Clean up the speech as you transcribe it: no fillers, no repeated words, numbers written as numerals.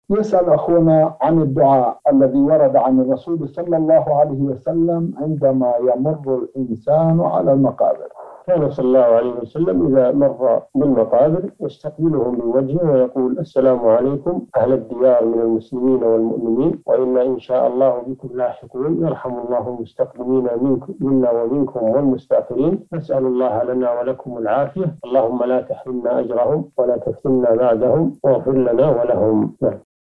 يسأل أخونا عن الدعاء الذي ورد عن الرسول صلى الله عليه وسلم عندما يمر الإنسان على المقابر. كان صلى الله عليه وسلم إذا مر بالمقابر يستقبلهم بوجهه ويقول: السلام عليكم أهل الديار من المسلمين والمؤمنين، وإنا إن شاء الله بكم لاحقون، يرحم الله المستقدمين منا ومنكم والمستأخرين، نسأل الله لنا ولكم العافية، اللهم لا تحرمنا أجرهم ولا تفتنا بعدهم واغفر لنا ولهم.